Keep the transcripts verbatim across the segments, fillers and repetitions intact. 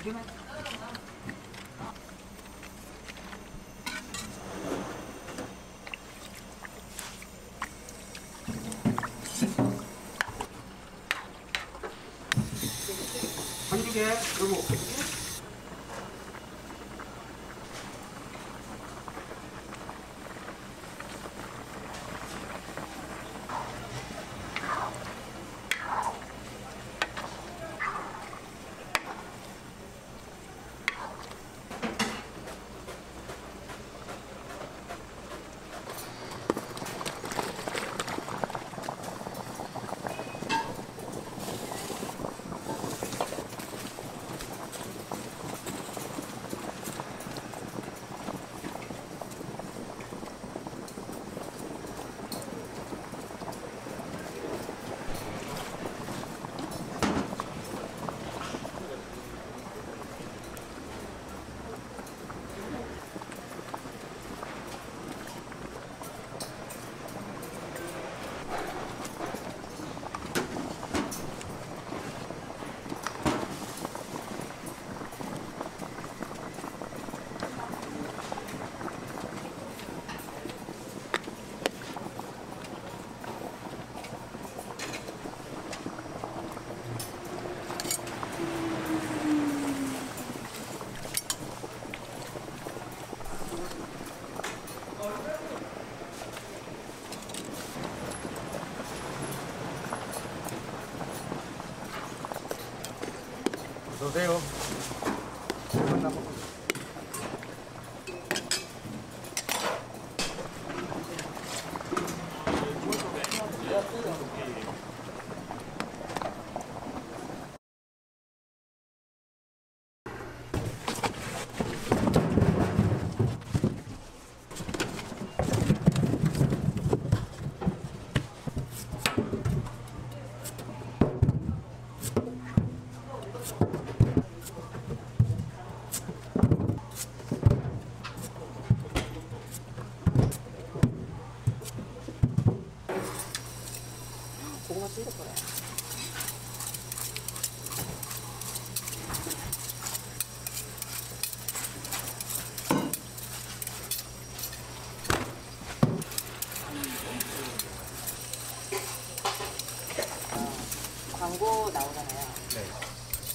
조심해. 한두 개, 그리고. 어서오세요. 고구마 찐득 거려. 광고 나오잖아요. 네.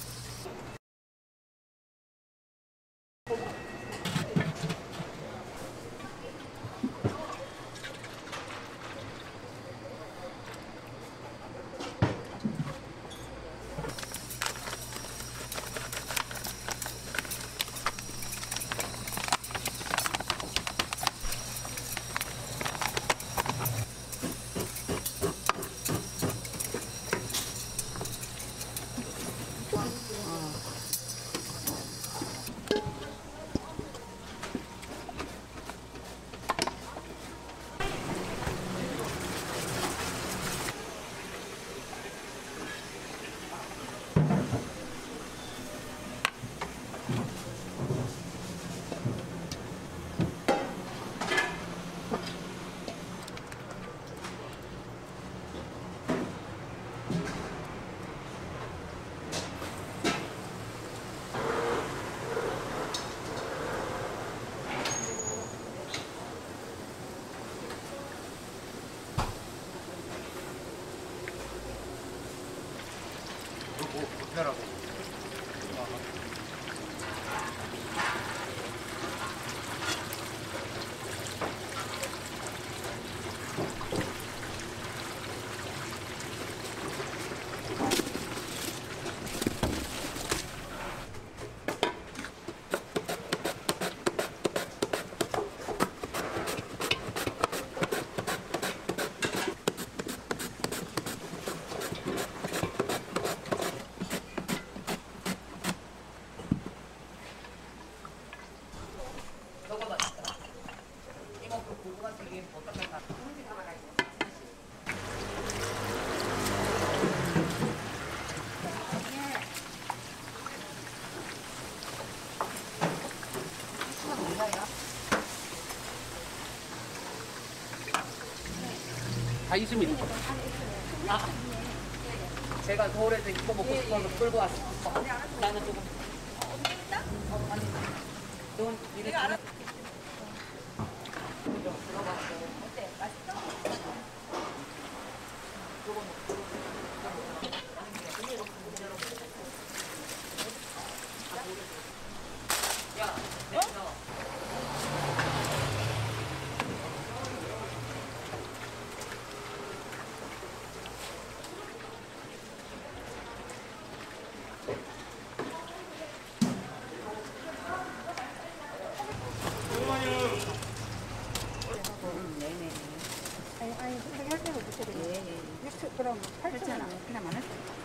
뭐, 어떻게 하라고? 너가 맛있다. 이거 그 고구마 튀김 어떻게 다 다 있습니다. 아, 제가 서울에서 이거 먹고 싶어서 끌고 왔어. 나는 조금. 넌 이거 알아? 어때? 맛있어? 야, 됐어. 네네. 아니, 아니, 할 때는 어떻게 돼요? 예, 예. 육수, 그럼 팔천 원. 그냥 많았어.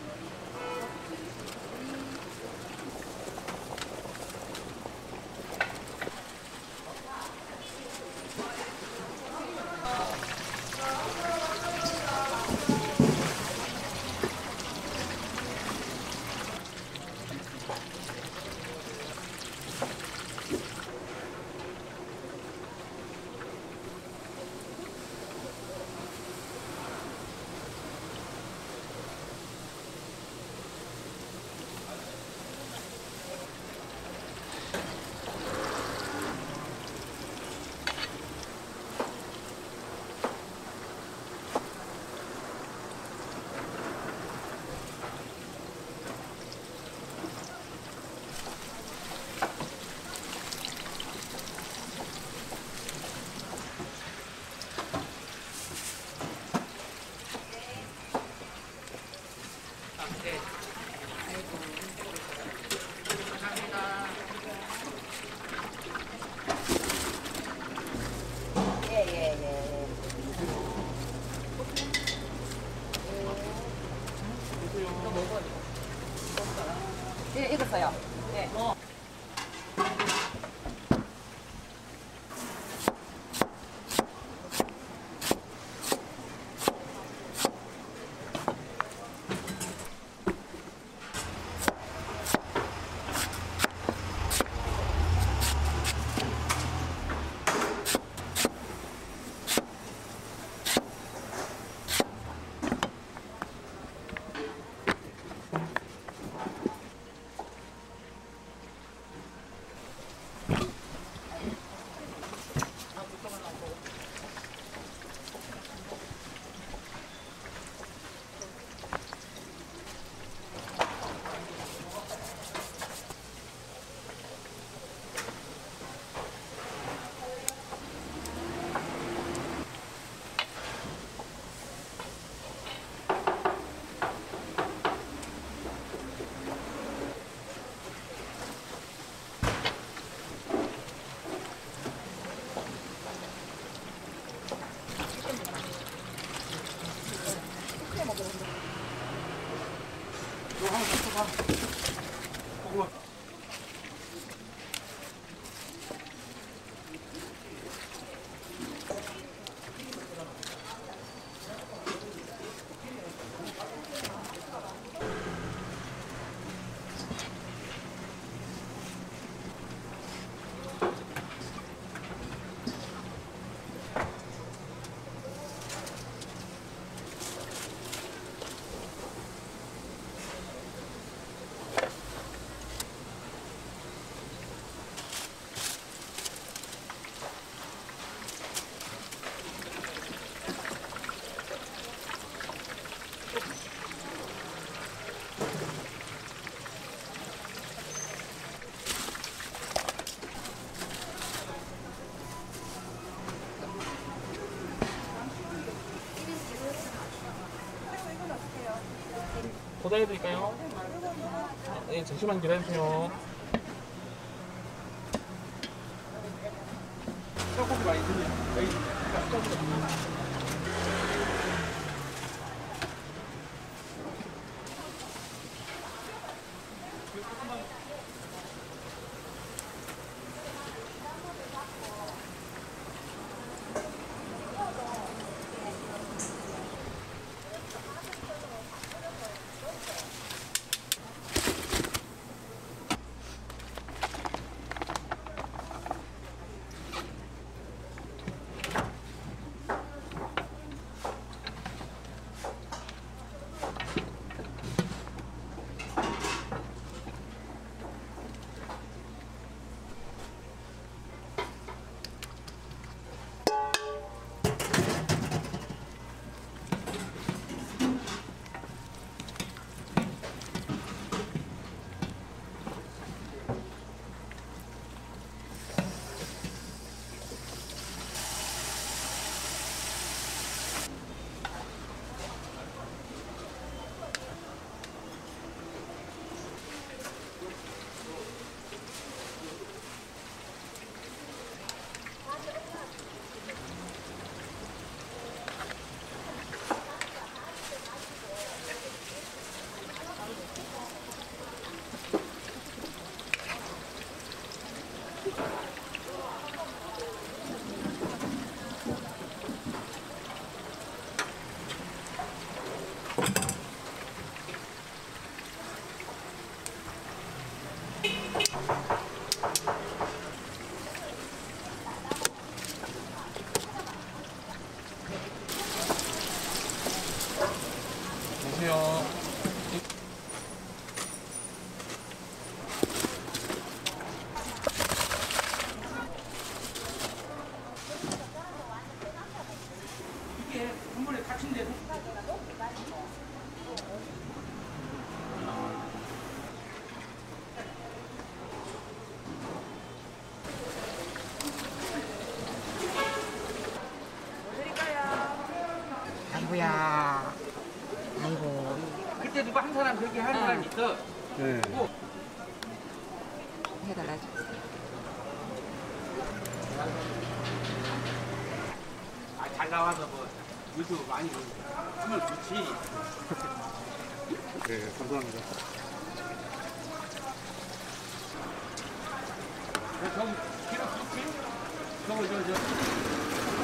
예, 예, 예. 너 먹어. 예, 익었어요. 네. 어. 도달해드릴까요? 네, 잠시만 기다려주세요. 떡볶이 많이 드세요. 여기 떡볶이. 안녕하세요. 이게 한번에 갇힌데. 아이고야. 아이고. 그때 누가 한 사람 그렇게 하는 사람이 있어. 네. 해달라죠. 아, 잘 나와서 뭐 유튜브 많이 하면 좋지. 네, 감사합니다. 저기 필요 없지? 저거 저 저.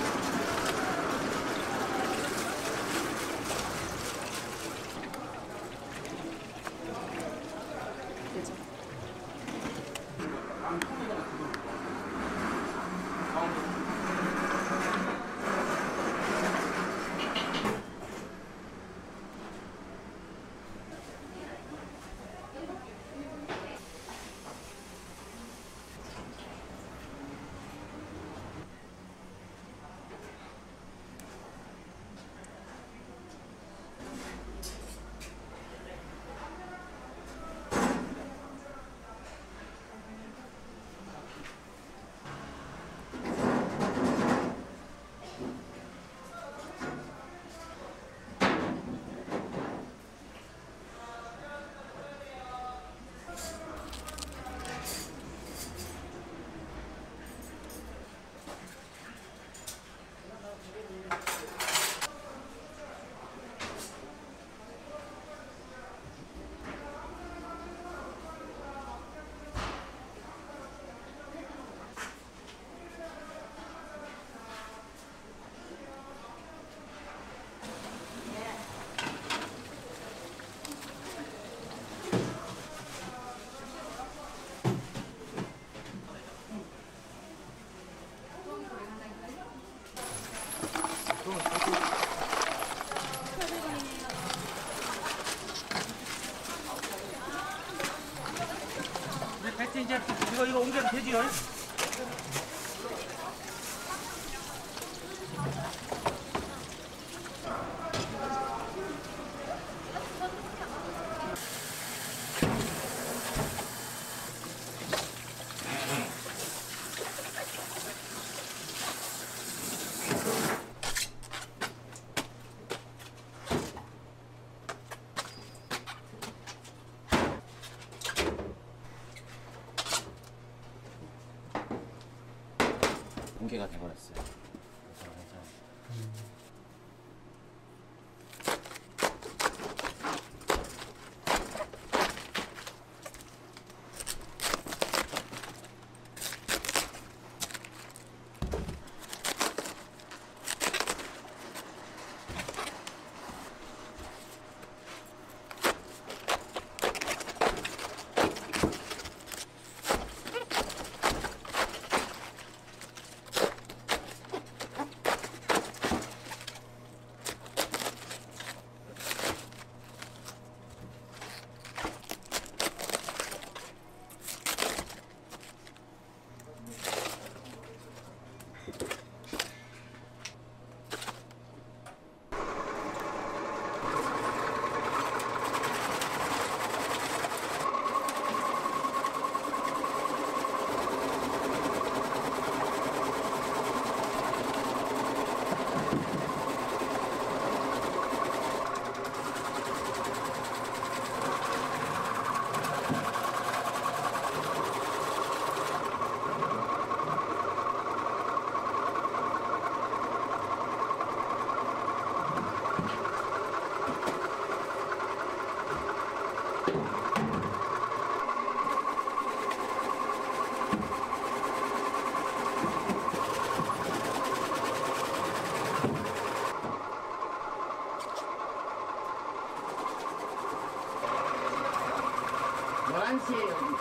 이제 이제 이거 이거 옮겨도 되지요? 공개가 돼버렸어요. 그래서 열한 시에 여기.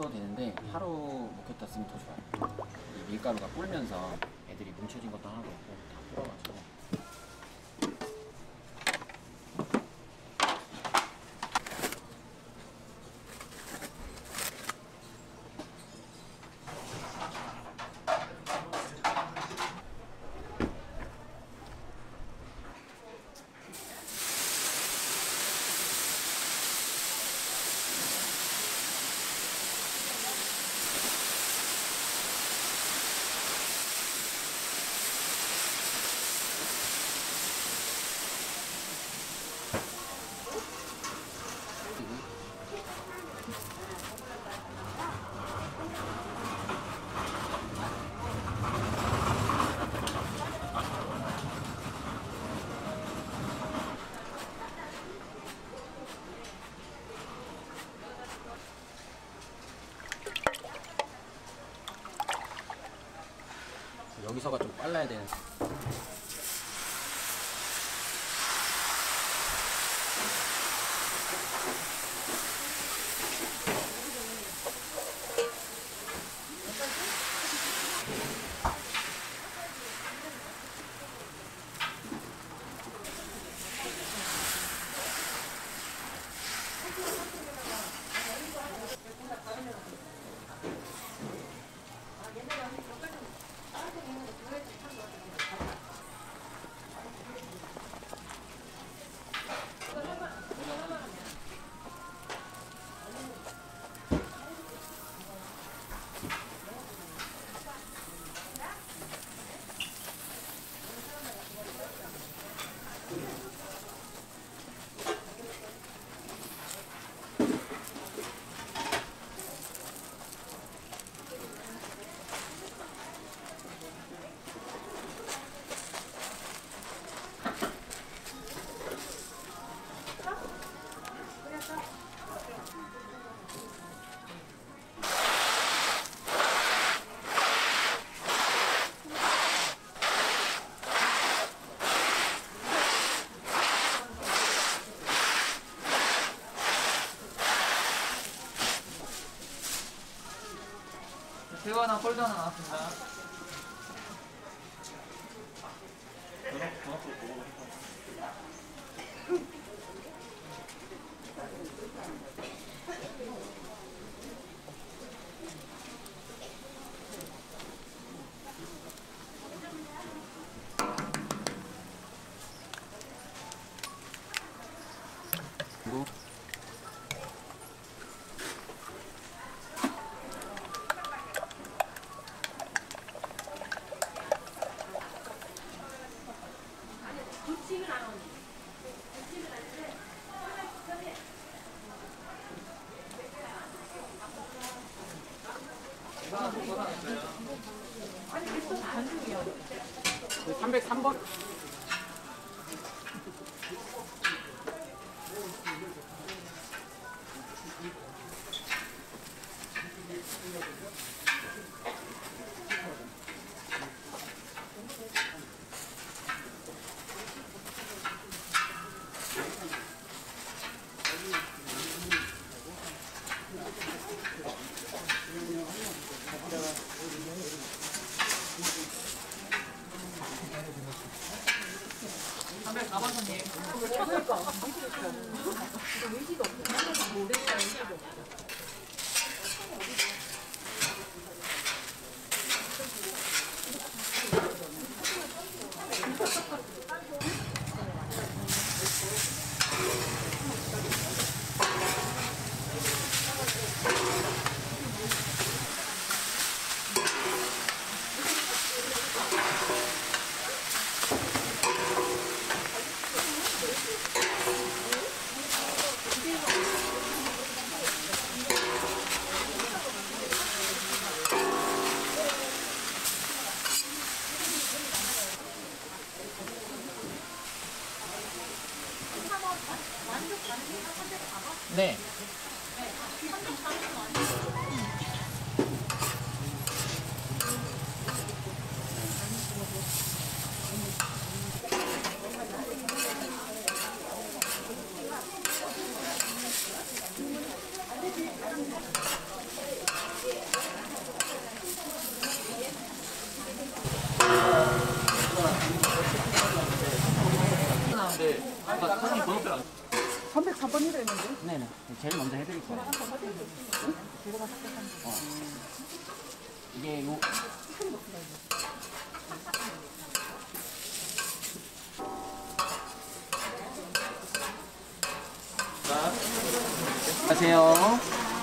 써도 되는데 하루 묵혔다 쓰면 더 좋아요. 이 밀가루가 불면서 애들이 뭉쳐진 것도 하나도 없고 다 불어가지고. 여기서가 좀 빨라야 되는. 새우 하나, 폴드 하나 나왔습니다. 그리고 삼백삼 번. 삼백사 번 손님. 겁니다, 했는데. 네네. 제일 먼저 해드릴 거예요. 어. 이게 요. 자, 안녕하세요.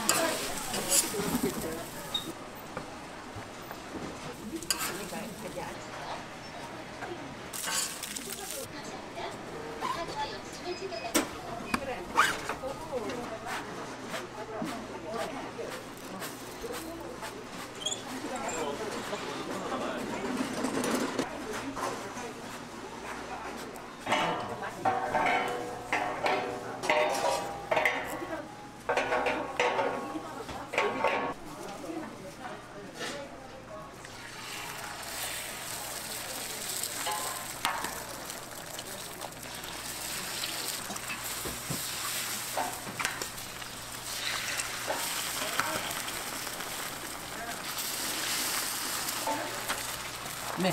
네.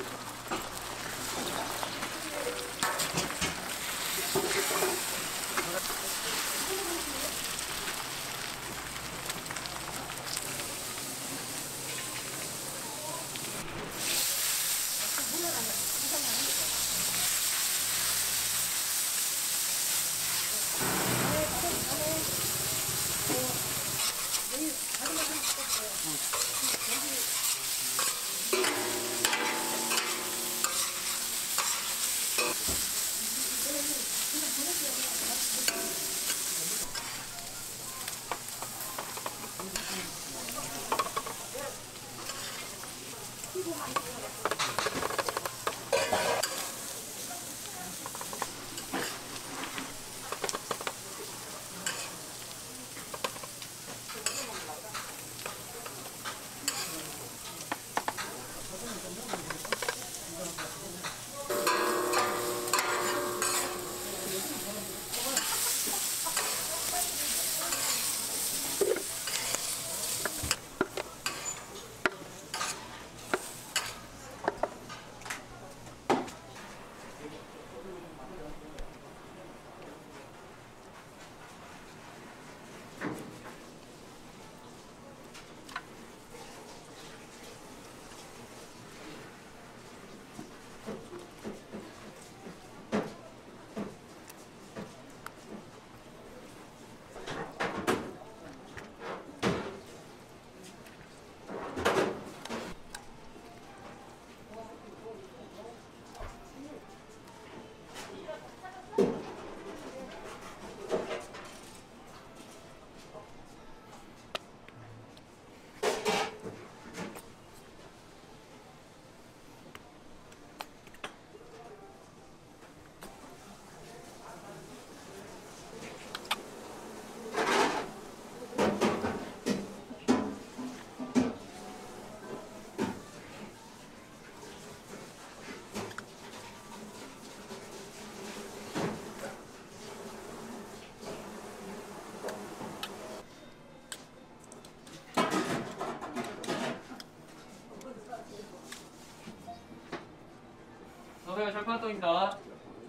어서요, 철판동입니다.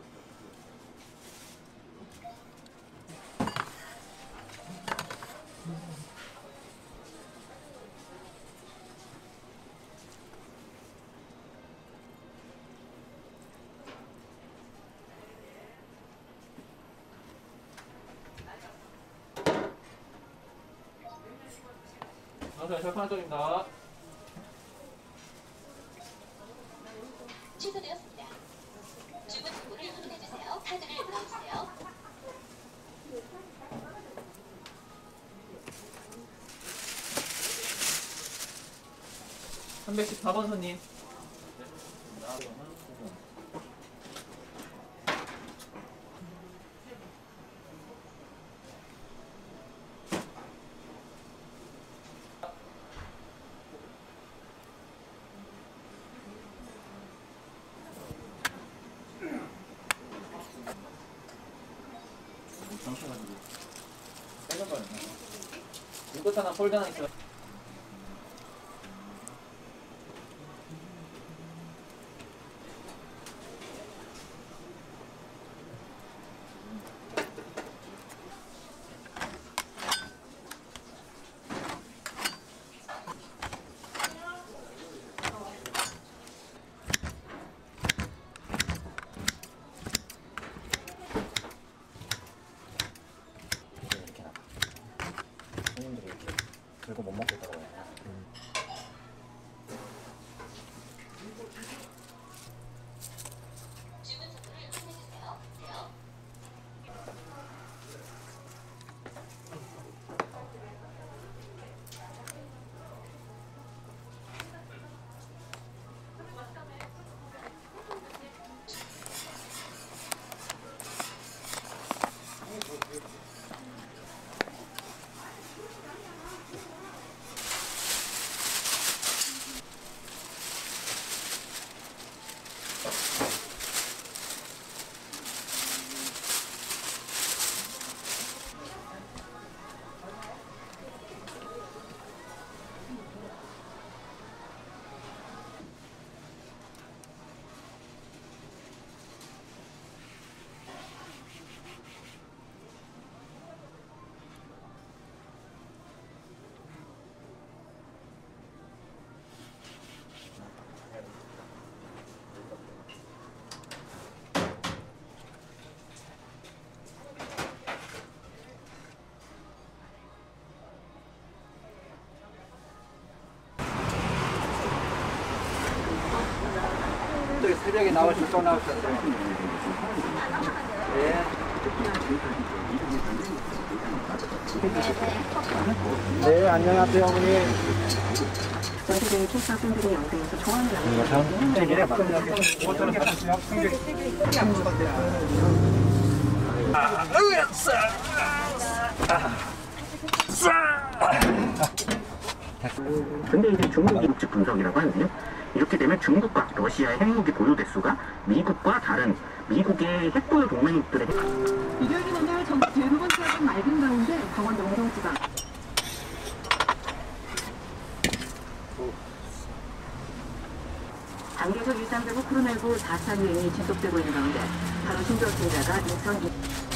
어서요, 철판동입니다. 취소되었습니다. 주문 정보를 확인해주세요. 카드를 넣어주세요. 삼백십사 번 손님. 정셔가지고. 빨간 거였나? 이것 하나 폴드 하나 있어요. 또 새벽에 나오실 또 나오셨어요. 네. 네, 안녕하세요, 어머니. 저희들의 출사분들의 영상에서 좋아하는 이거 다음 책이래, 맞죠? 오천 원 값이요? 승객. 아, 으쌰! 근데 이제 중국이 국제 분석이라고 하는데요. 이렇게 되면 중국과 러시아의 핵무기 보유 대수가 미국과 다른 미국의 핵보유 동맹국들의 이겨진 오늘 전국 대부분 지역은 맑은 가운데 강원 영동지방 단계적 일상적으로 코로나십구 사 차 유행이 지속되고 있는 가운데 바로 신규 확진자가 인천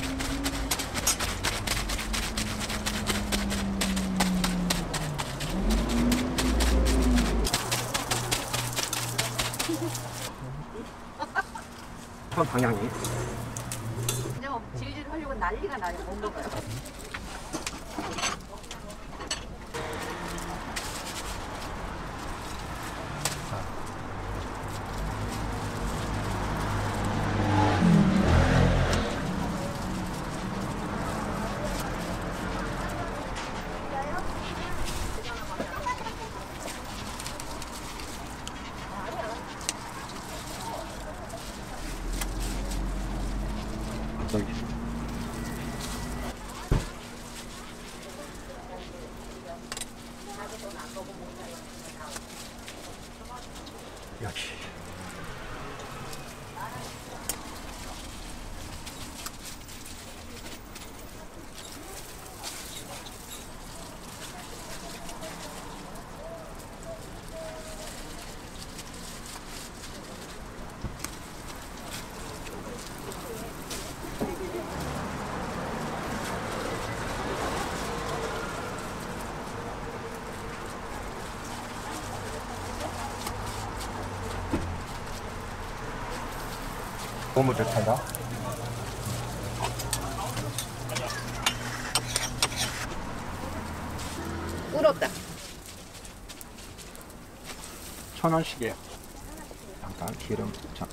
선 방향이. 그냥 질질 하려고 난리가 나요. 못 먹어요. 저기. 역시. 너무 좋다. 부럽다. 천 원씩이에요. 잠깐 기름. 자.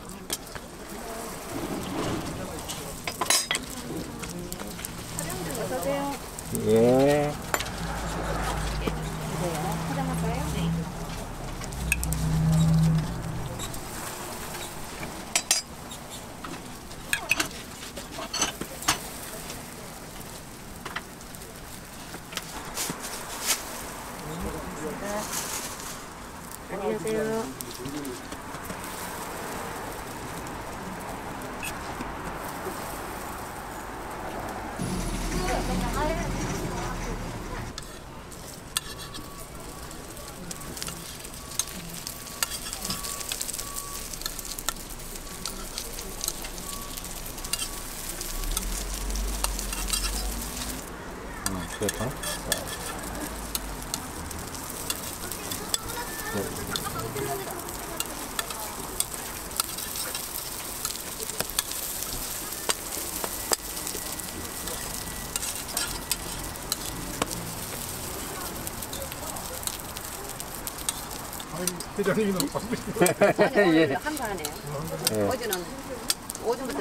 어서오세요. 예. 포장할까요? 네. 안녕하세요. 음, 그렇다. 회장님이 너무 바쁘시네. 예. 한거 하네요. 예. 어제는 오전부터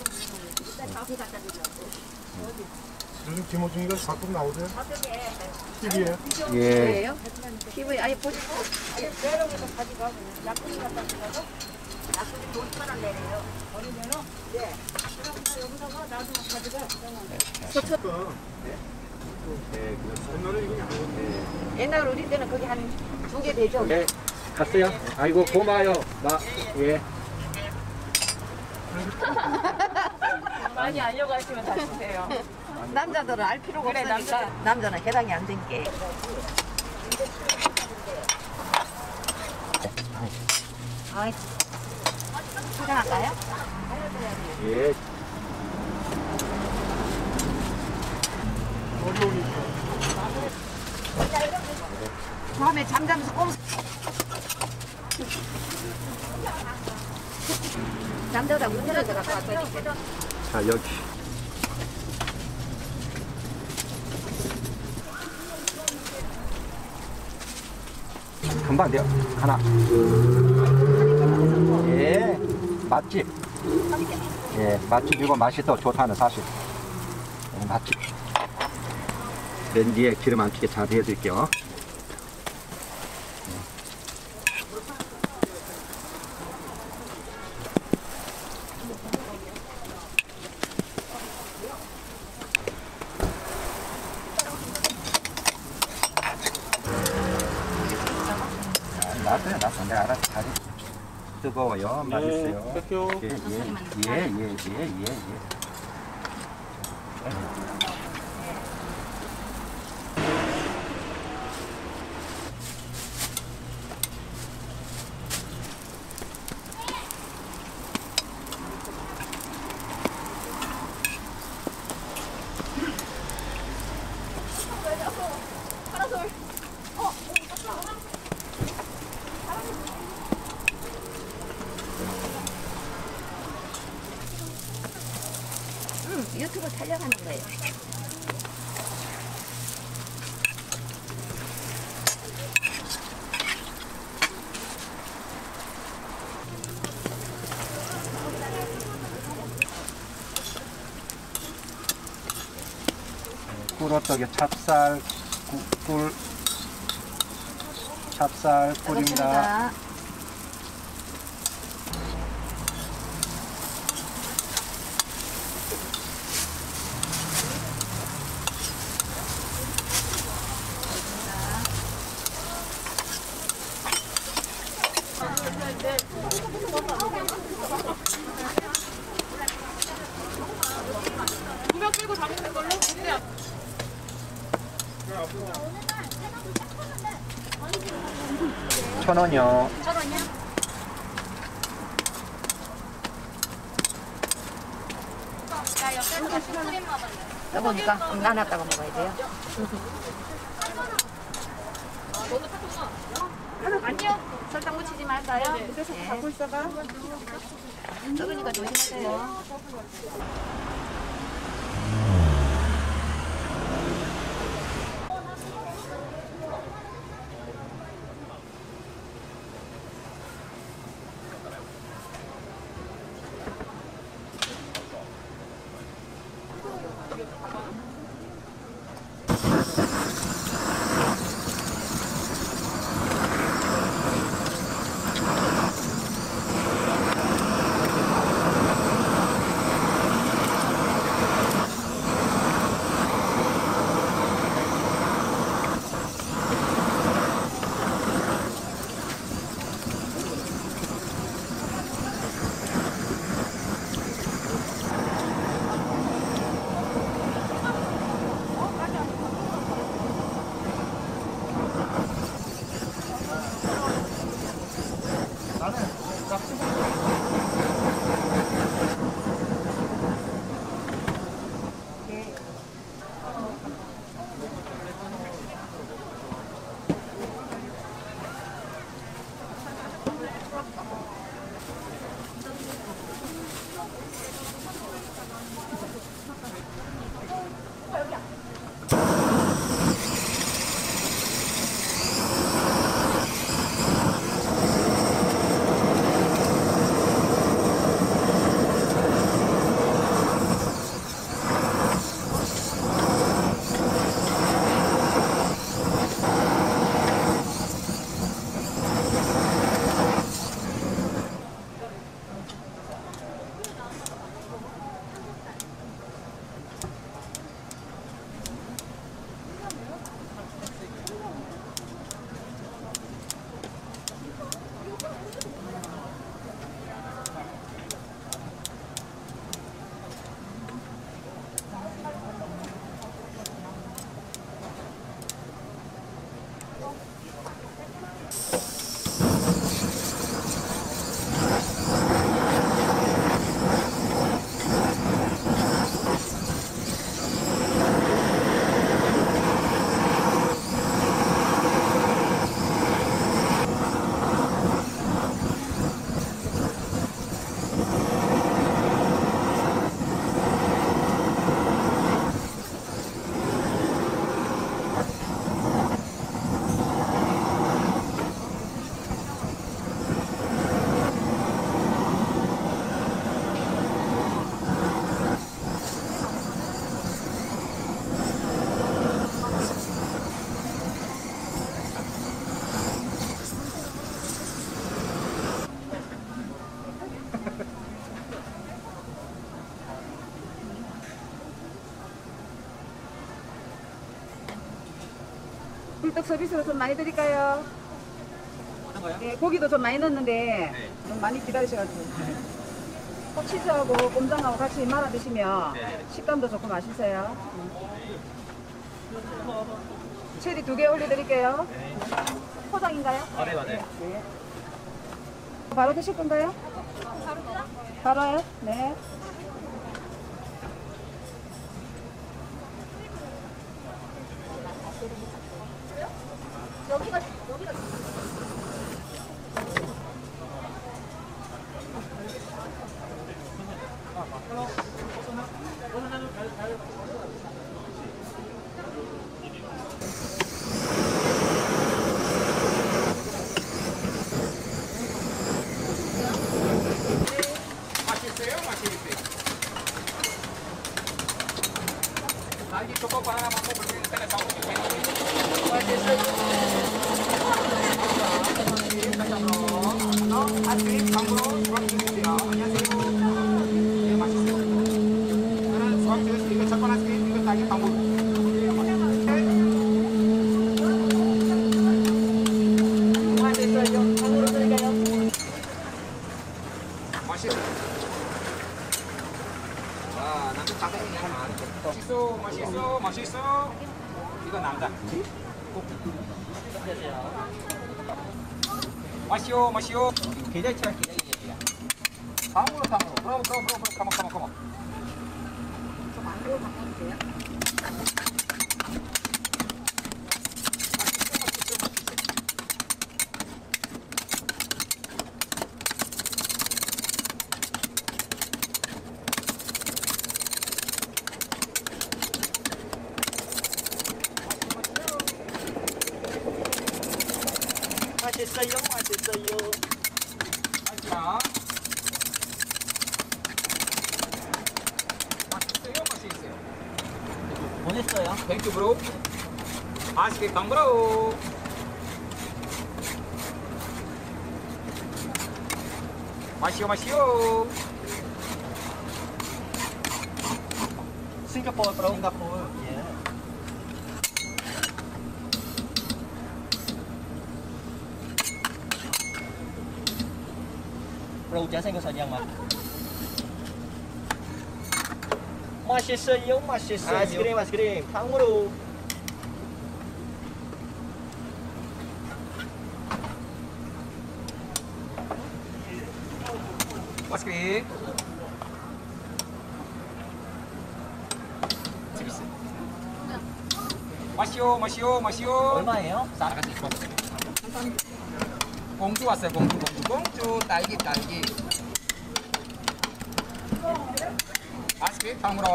요즘 김호중이가 가끔 나오세요? 티비에. 예. 뭐예요? 피부에 아예 보지. 옛날 우리 때는 거기 한 두 개 되죠? 네. 갔어요. 아이고 고마워요. 나 예. 많이 알려가시면 다시세요. 남자들은 알 필요가 그래, 없으니까 남자. 남자는 해당이 안 된 게. 아이, 포장할까요? 예. 밤에 잠자면서 꼼. 잠자다 문제를 내가 갖고 왔더니 자 여기. 금방 돼요. 하나. 예, 맛집. 예, 맛집이고 맛이 더 좋다는 사실. 예, 맛집. 렌지에 기름 안 튀게 잘 해드릴게요. 놨어요, 놨어. 내가 알아서 잘해. 뜨거워요. 맛있어요. 예, 예, 예, 예, 예, 예, 예. 유튜브 촬영하는 거예요. 꿀어떡에 찹쌀, 꿀, 꿀 찹쌀 꿀입니다. 두명 끌고 다 먹는 걸로? 천 원이요. 천 원이요? 나 옆에서 같이 크림 먹을래. 여보니까 나눴다고 먹어야 돼요. 너도 탁구나. 아니요. 설탕 묻히지 말까요? 그래서 갖고 있어봐. 적으니까 조심하세요. 엽떡 서비스로 좀 많이 드릴까요? 어떤 거요? 네, 고기도 좀 많이 넣었는데 네. 좀 많이 기다리셔가지고 치즈하고 꼼장하고 같이 말아 드시면 네. 식감도 좋고 맛있어요. 체리 두 개 올려드릴게요. 포장인가요? 아, 네, 맞아요. 네. 바로 드실 건가요? 바로요? 네. 여기가 여기가 맛있어요? 맛있어요? 딸기 초코바 하나만 먹으면 일단은 다 맛있어요. 아이스크림 광고로 수확해주세요. 안녕하세요. 네, 맛있어요. 저는 수확해주세요. 이거 첫번 아이스크림, 이거 딸기 광고. 맛있어. 와, 나도 가까이 하나. 맛있어, 맛있어, 맛있어. 이거 남자. 맛있어, 맛있어. 계좌이체할 계좌이체야. 다음으로, 다음으로. 그럼, 그럼, 그럼, 그럼, 가만, 가만, 가만. 좀안 들어 바꿔주세요. 맛있어요, 맛있어요. 맛있어. 맛있어요, 맛있어요. 보냈어요. 땡큐 브로. 아이스크림 광고로. 맛있어, 맛있어. 싱가포르, bro. 싱가포르. 예. bro 잘생겨서 양말. 맛있어요, 맛있어요. 아이스크림, 아이스크림. 탕으로. 아이스크림. 재밌어. 맛있어, 맛있어, 맛있어. 얼마예요? 싸라같이 먹었어요. 공주 왔어요, 공주, 공주, 공주. 딸기, 딸기. 아이스크림 탕으로.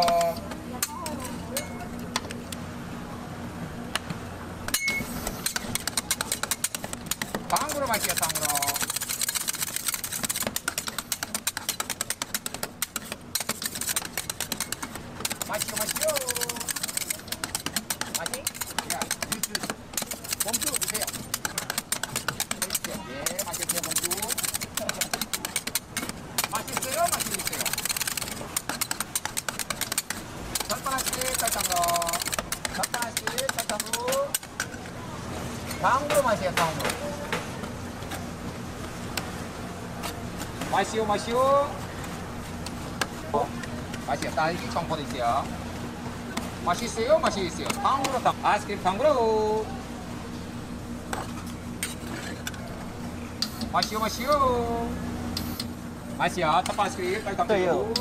탕으로 마시요, 탕으로. 마시오, 마시오. 마시? 야, 주스. 공주 주세요. 예, 맛있어요, 공주. 맛있어요, 맛있어요. 절반 하나씩 설탕으로. 절반 하나씩 설탕으로. 다음으로 마세요, 다음으로. 마시오, 마시오. 어, 마시오, 딸기 청포도 있어요. 맛있어요, 맛있어요. 다음으로 다 아이스크림 다음으로. 마시오, 마시오. 마시오, 첫 아이스크림 빨리 담으세요.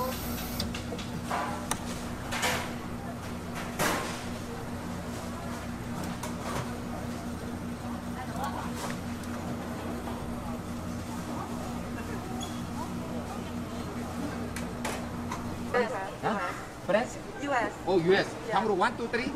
프랑스? U S. 오, U S. 다음으로 원, 투, 쓰리.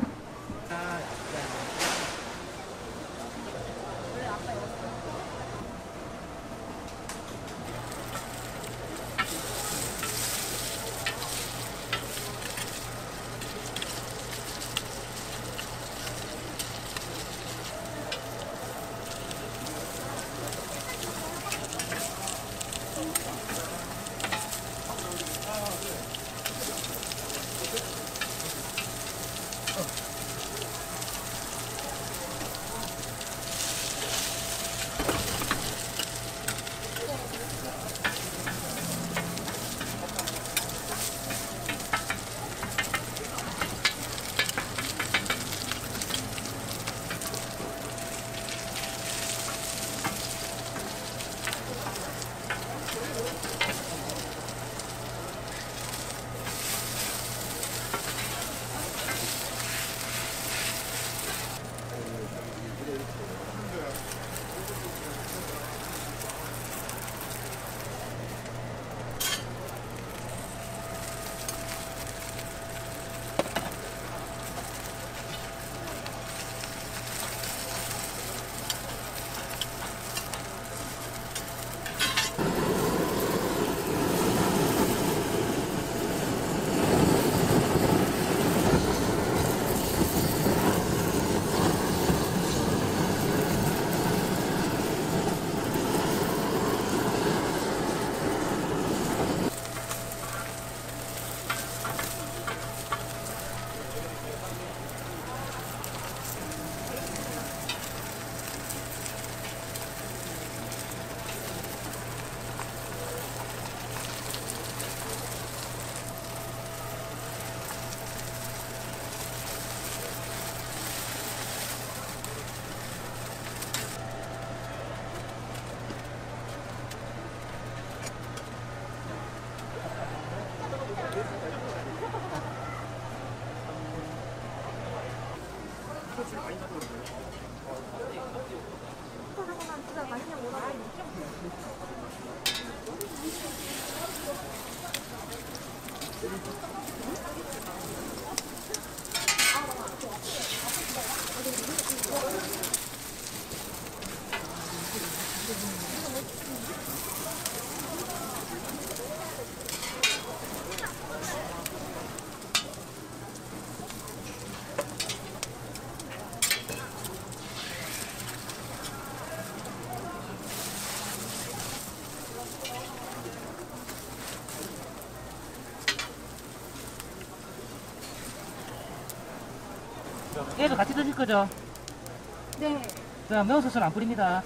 얘도 같이 드실 거죠? 네. 자, 매운 소스는 안 뿌립니다.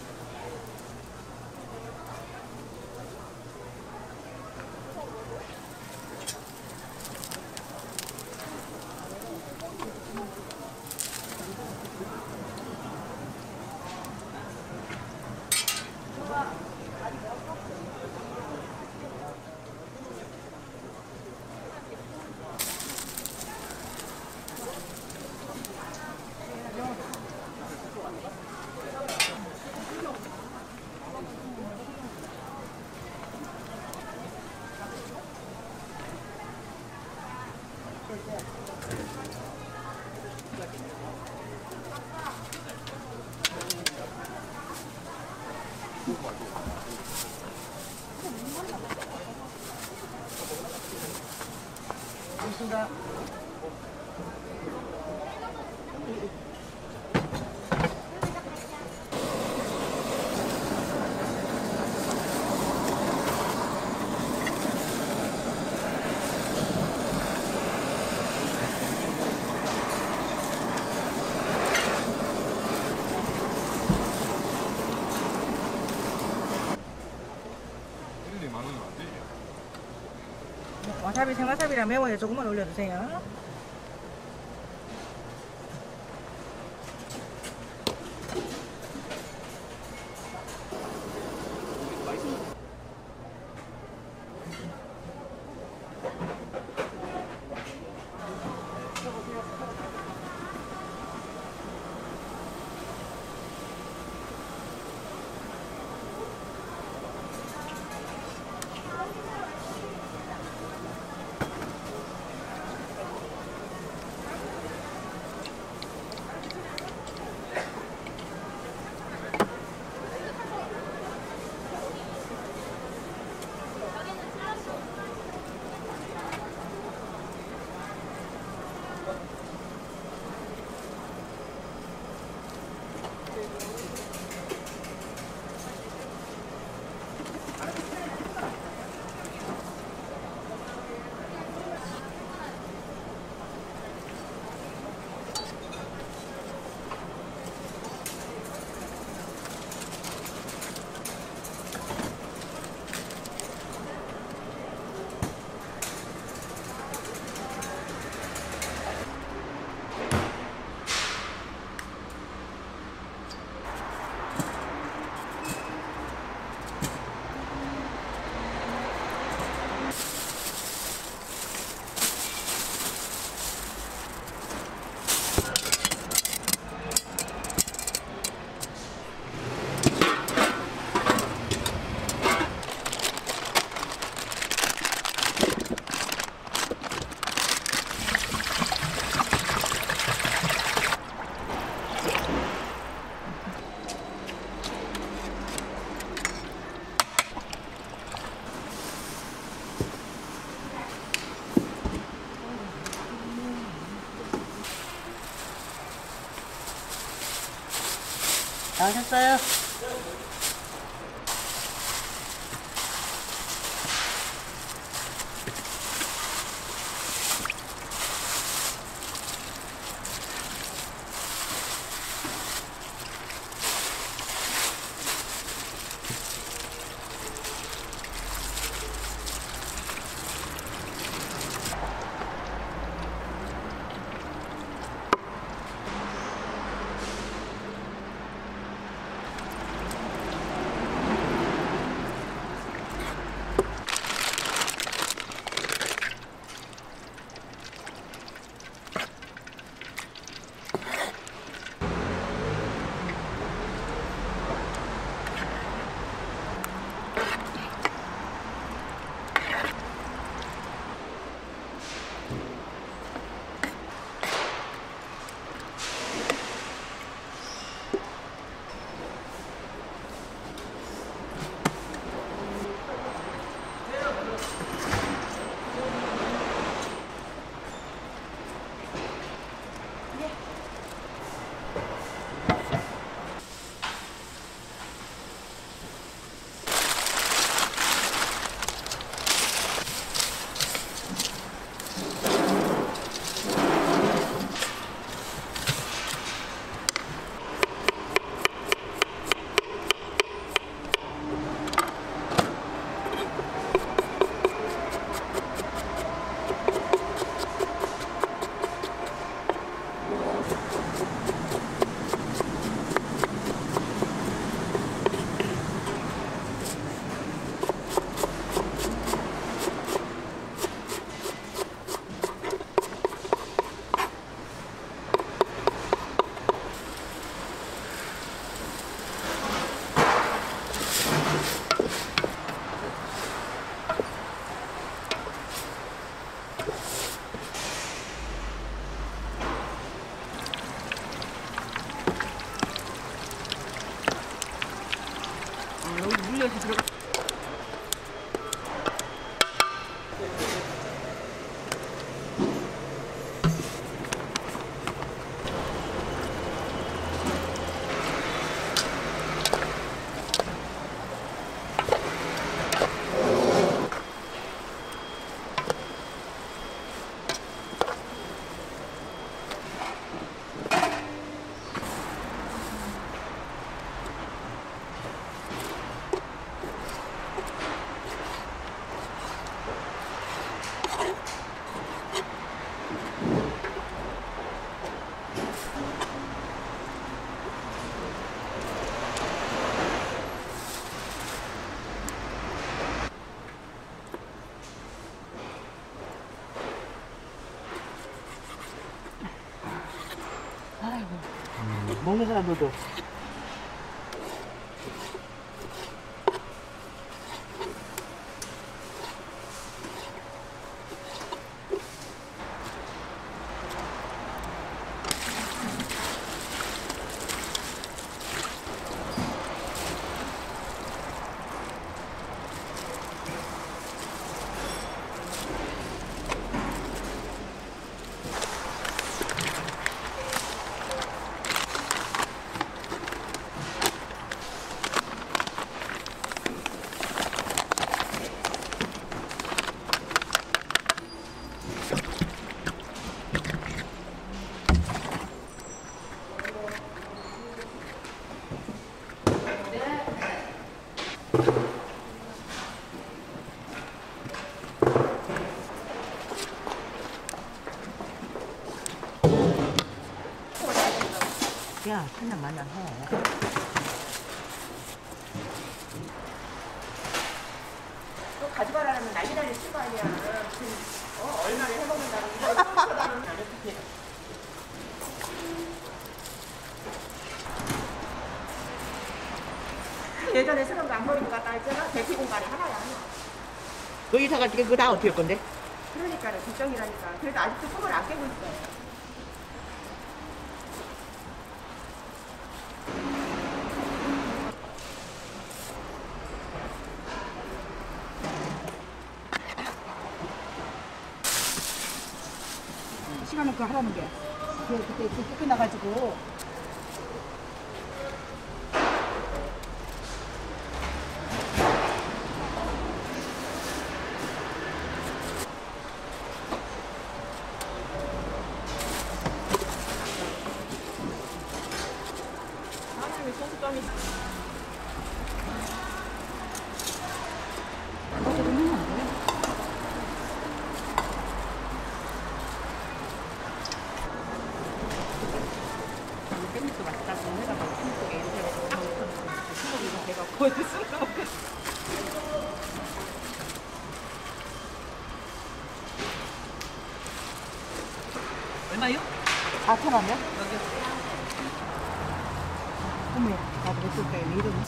알겠습니다. 와사비, 생와사비랑 매워요. 조금만 올려주세요. 다 하셨어요? 이렇게 들어가. 먹는 사람들도 야, 한잔 만난 해. 또 가져가라면 난리 난리 칠 거 아니야. 지금 어? 얼마나 해먹는다고 이거 쳐다는 안 어떻게. 예전에 사람도 안 버리고 갔다 했잖아. 대피 공간이 하나야. 그 이사가 지금 그거 다 어떻게 할 건데? 그러니까는 걱정이라니까. 그래도 아직도 꿈을 안 깨고 있어. 시간은 그거 하라는 게. 그, 그때 그 끝나가지고. 사람이 소수점이 깻잎도 맛있다. 내가 막 깻잎에 이렇게 수목이가 배가 고였어. 얼마요? 사천 원이야? 여기. 어머, 나도 못 쓸까, 왜 이러니?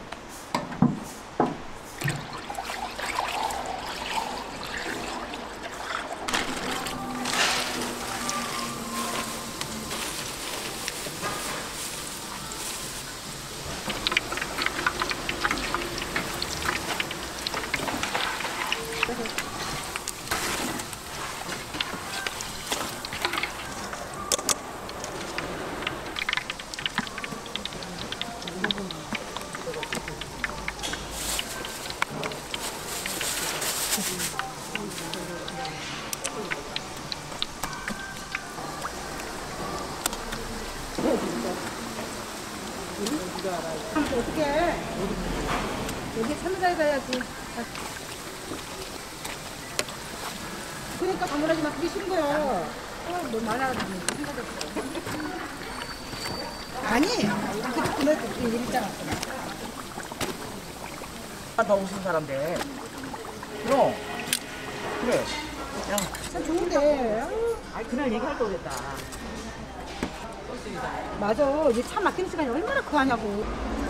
어떡해. 여기 참자에 가야지. 그러니까 방문하지만 그게 싫은 거야. 어, 너 말하는 아니, 그때 그날 그때 일 있잖아. 더 웃은 사람들. 그럼. 그래. 참 좋은데. 아유, 아이, 그날 얘기할 걸 그랬다. 맞아. 이제 차 막히는 시간이 얼마나 그하냐고.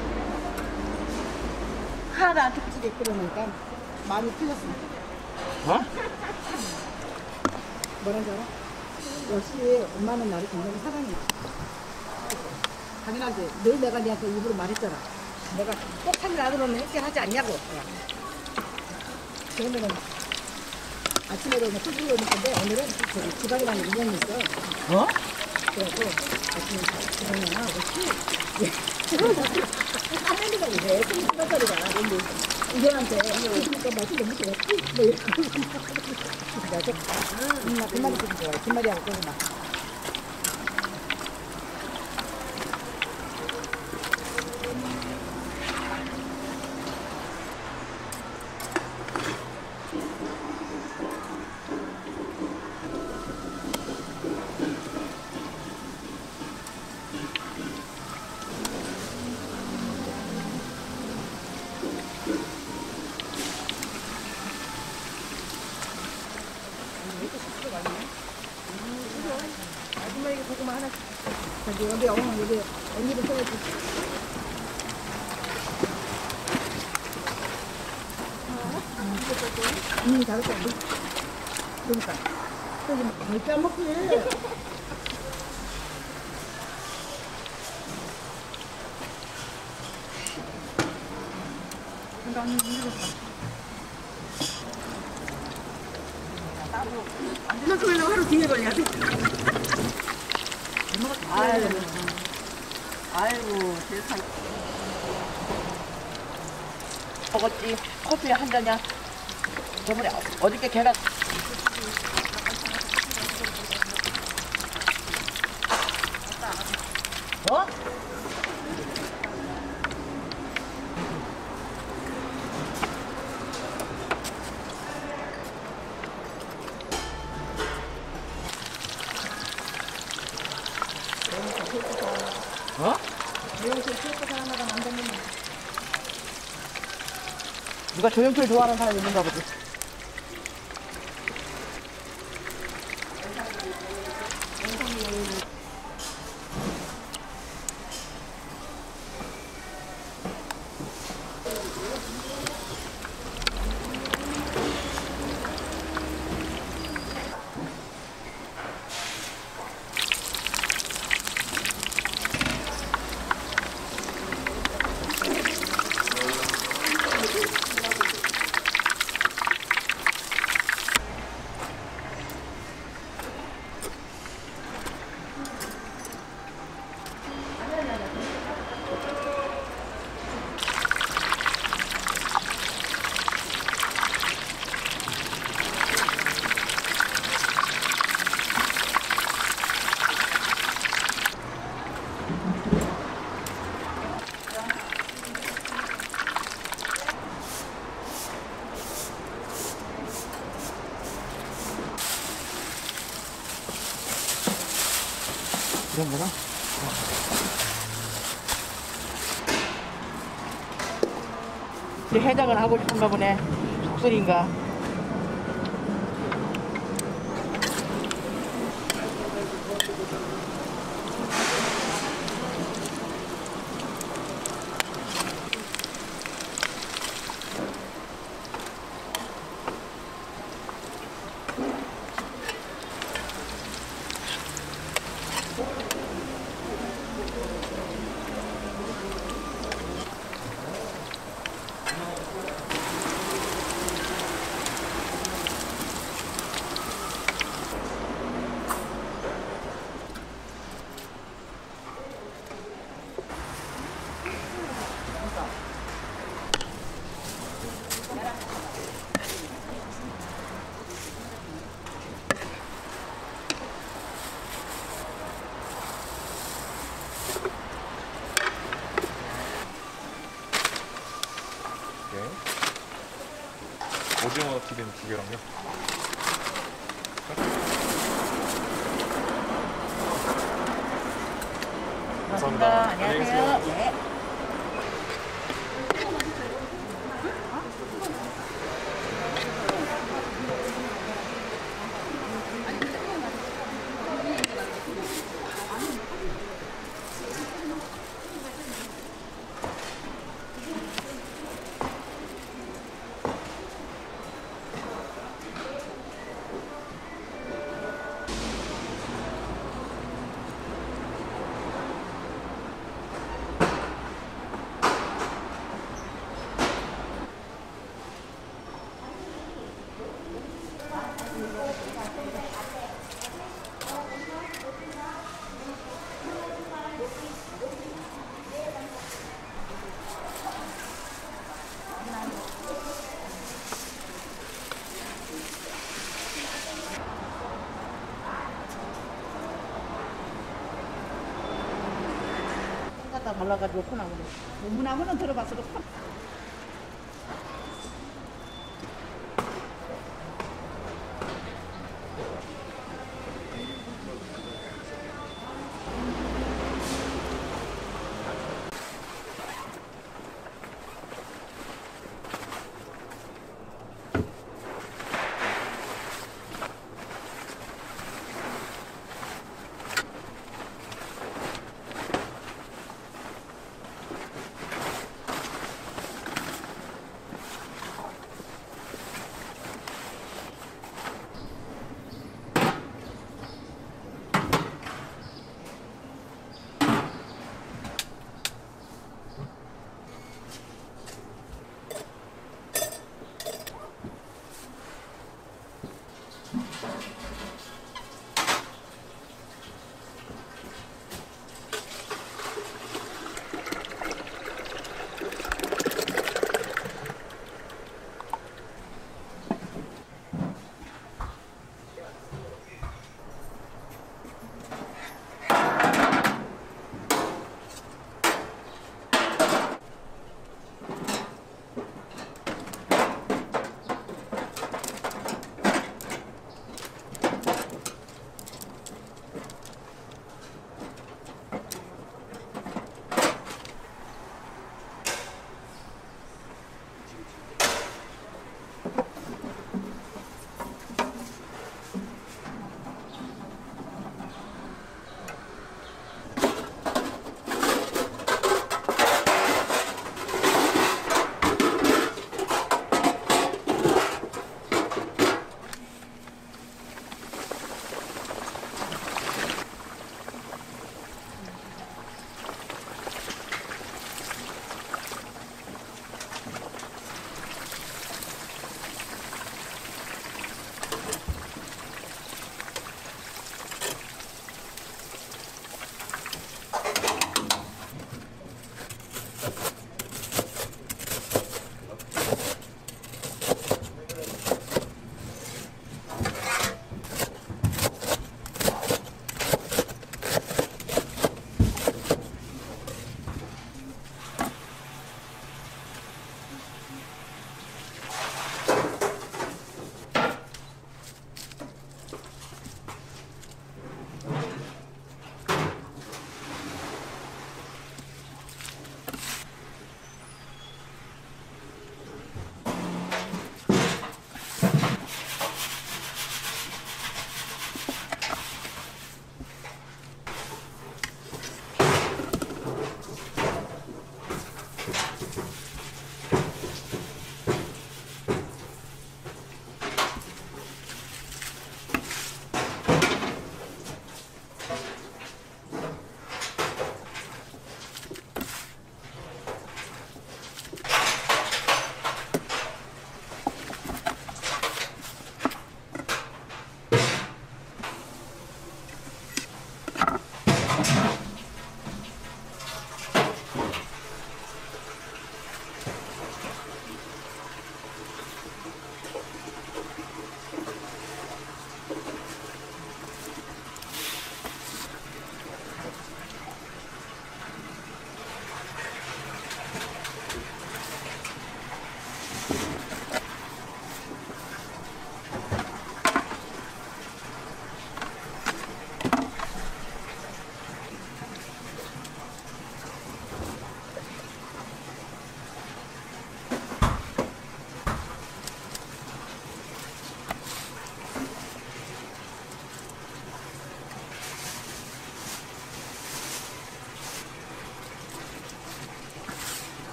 하나도 안 특집에 그러니까 마음이 풀렸어. 어? 뭐라는 줄 알아? 역시 엄마는 나를 굉장히 사랑해. 당연하지. 늘 내가 니한테 입으로 말했잖아. 내가 꼭 참을 아들은 이렇게 하지 않냐고. 그러면은 아침에도 뭐 소주를 먹는데 오늘은 저기 지방이라는 인연이 있어. 어? 그래서 아침에 지방이나 혹시 하나님이가 이제 스무 살이잖아. 근데 이제한테 그러니까 맛이 너무 좋았지. 뭐 이렇게. 그래서 음, 나 김말이 좀 좋아해. 김말이하고 고구마. 아줌마에게 고구마 하나 저기 여기 어머 여기 언니도 써야지. 음, 잘했어. 그러니까 저기 뭘 빼먹지. 이만큼 하려고 하루 뒤에 걸려야 돼. 아이고, 아이고, 세상. 먹었지. 커피 한 잔이야. 저번에 어저께 걔가 어? 어? 누가 조용필 좋아하는 사람이 있는가 보지. 그런 거나? 우리 해장을 하고 싶은가 보네. 속쓰리인가? 오징어 튀김 두 개랑요. 감사합니다. 안녕히 계세요. 네. 달라가지고 코나무는. 고무나무는 들어봤어도 코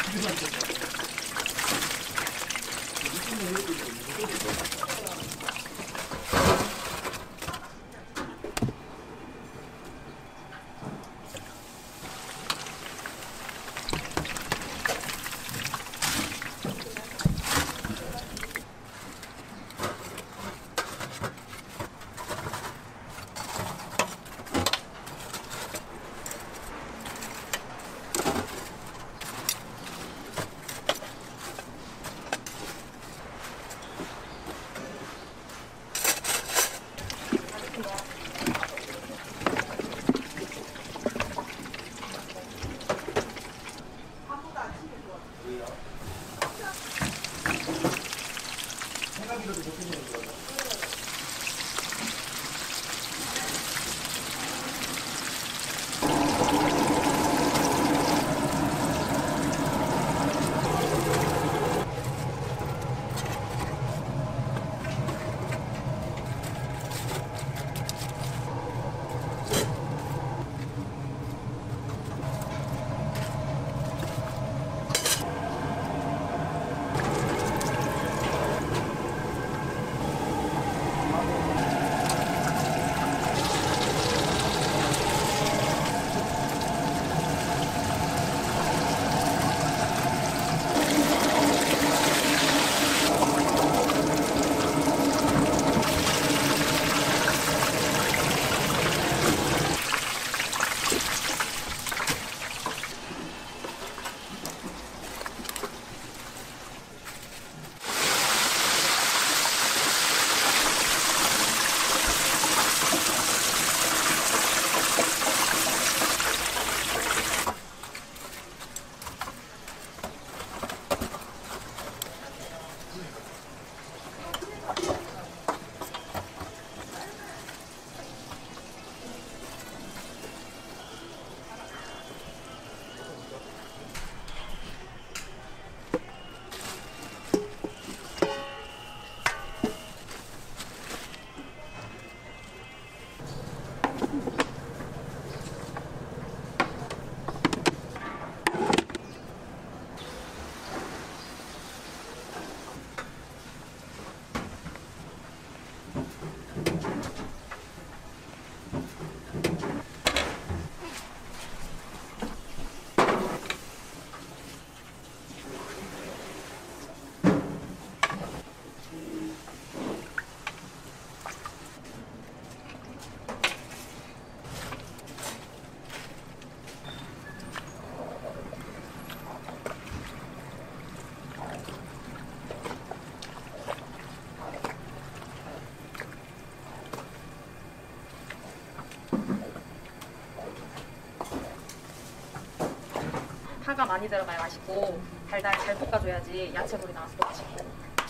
파가 많이 들어가야 맛있고 달달 잘 볶아줘야지 야채물이 나와서 더 맛있고.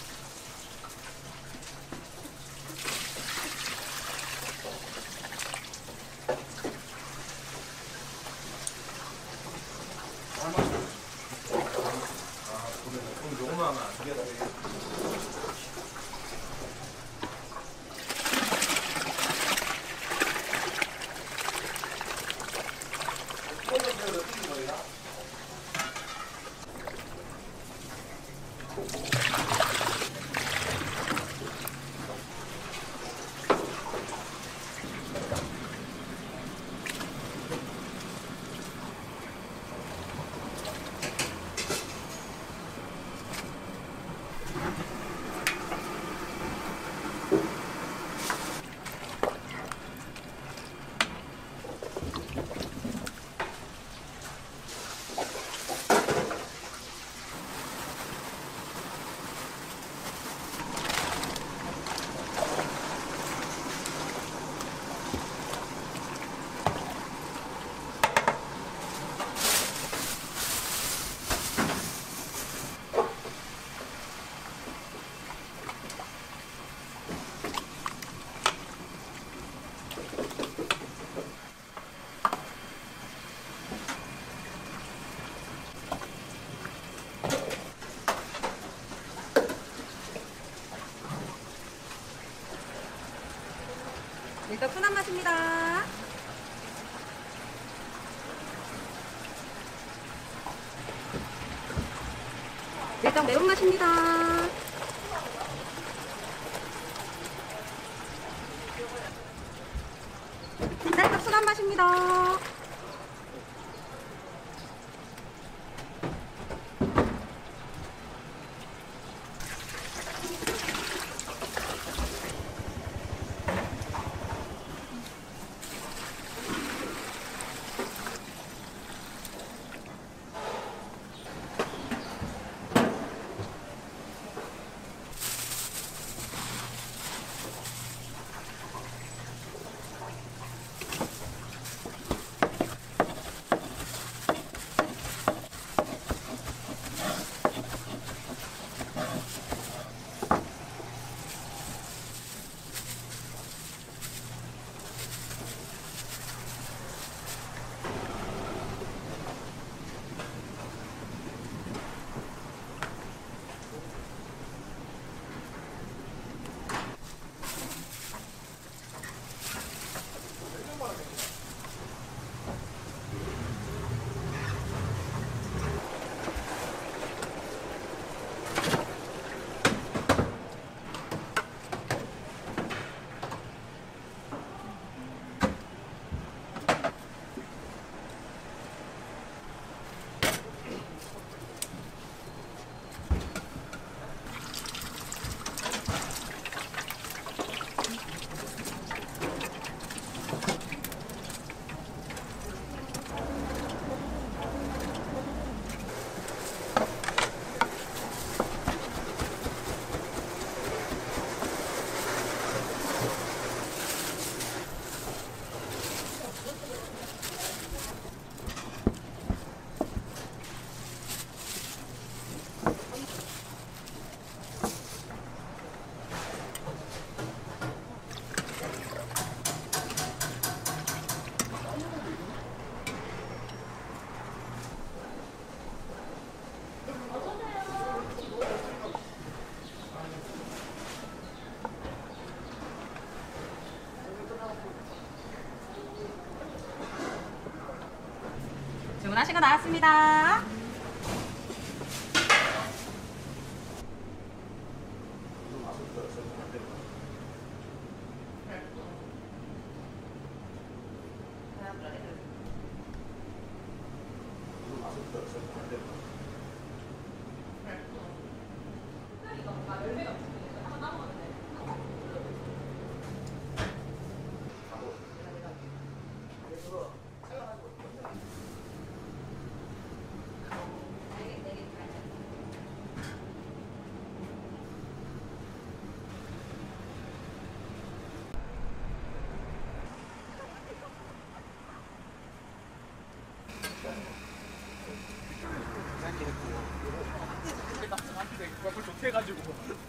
일단 순한 맛입니다. 일단 매운맛입니다. 살짝 순한 맛입니다. 주문하신 거 나왔습니다. 그걸 좋대가지고.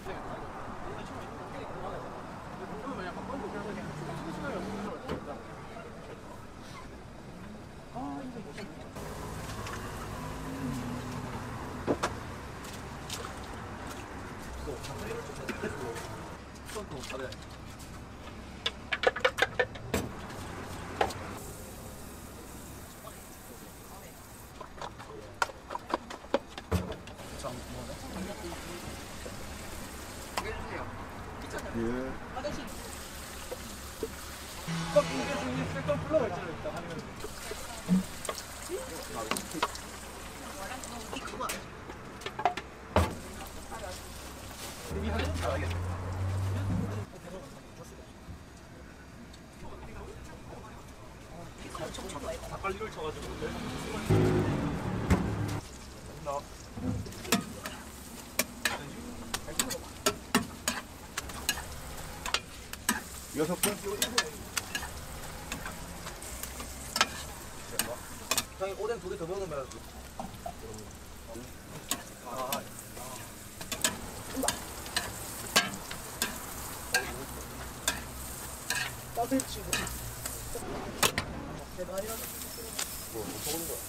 예. 화장실. 꼭 이겨주는 쓸걸 불러가 있잖아요. 일단 하면. 이미 하면 잘하겠네. 닭갈비를 쳐가지고. 나. 여섯 분? 형이 오뎅 두 개 더 먹으면 아, 따뜻 치고 대단이야. 뭐, 뭐 먹는 거야?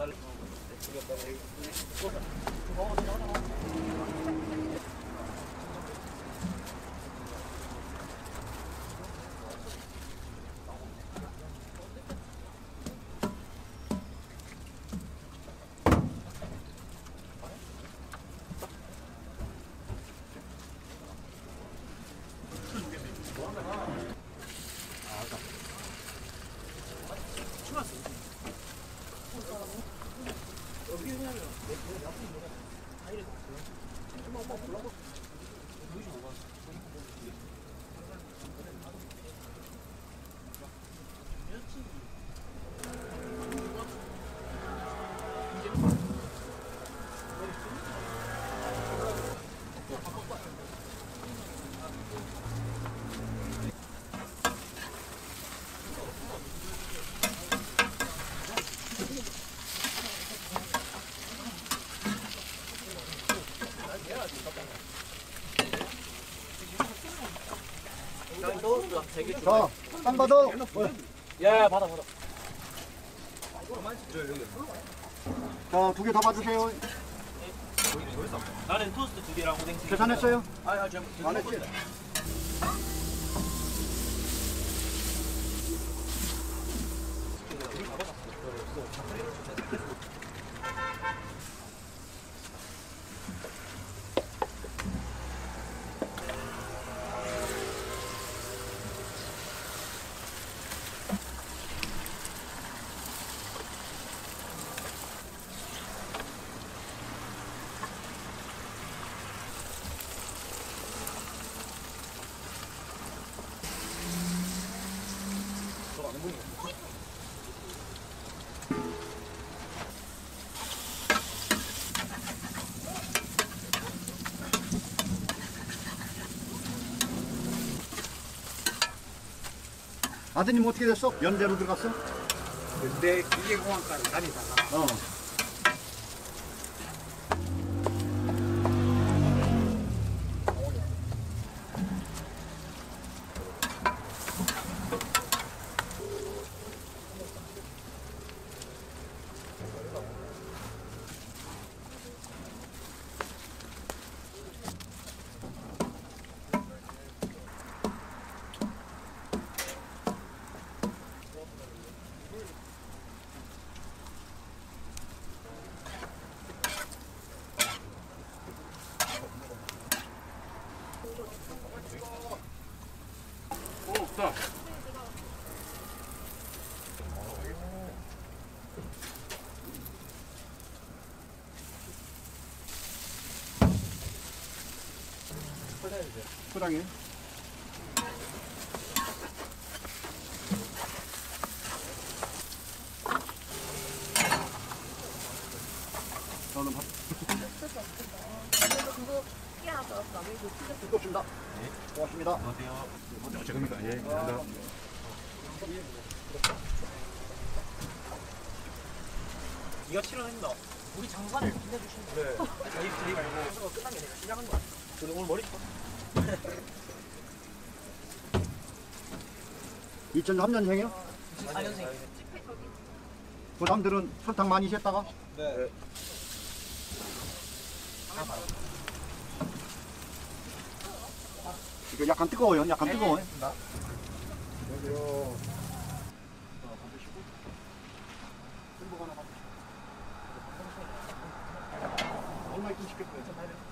자, 쌍 받아. 야, 받아, 받아. 자, 두 개 더 받으세요. 나는 토스트 두 개랑 오뎅 세 개. 계산했어요? 아, 아, 저 안 했지? 아드님 어떻게 됐어? 면제로 들어갔어? 내 기계공학과를 다니다가 어. 없다. 포장해. 저는 밥. 고맙습니다. 고맙습니다. 안녕하세요. 지금입니까? 예, 감사합니다. 네가 칠원했나? 우리 장관을 끝내주신 거. 네. 저희 저희 말고 끝난 게 내가 시작한 거야. 그리고 오늘 머리 이천삼 년생이요? 사 년생. 그 사람들은 설탕 많이 셨다가 네. 이거 약간 뜨거워요. 약간 네. 뜨거워요. 여기요. 얼마 있긴 시켰어요.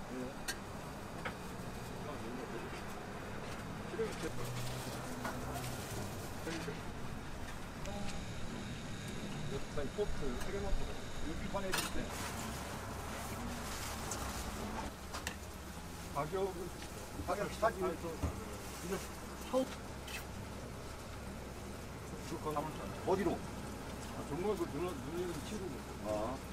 포트 세 개만 여기 관해 줄 때. 가격은 가격 비싸지. 이거 서울 어디로? 정말 그 누나 누나는 친구고. 아.